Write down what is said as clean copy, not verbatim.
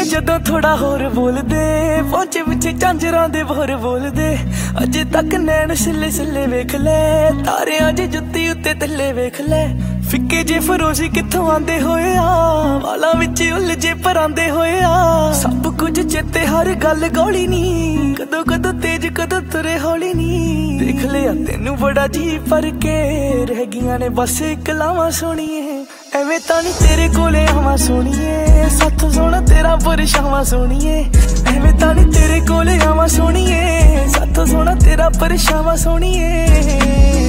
जदों थोड़ा होर बोलदे पहुंचे पिछे झांजरां दे बोर बोलदे अजे तक नैन सिले सिले वेख ले तारे अजे जुत्ती उत्ते तले वेख ले फिक्के जे फरोजी कित्थों आंदे होए आ वाला विच उलझे परांदे होए आ सब कुछ चेते हर गल गौली नी कदों कदों तेज कदों तुरे हौली नी देख लिया तेनू बड़ा जी पर के रह गियां ने बस कलावां सोहणीए एवें तां नी तेरे कोले आवां सोहणीए साथों सोहना तेरा परछावां सोहणीए एवें तां नी तेरे कोले आवां सोहणीए साथों सोहना तेरा परछावां सोहणीए।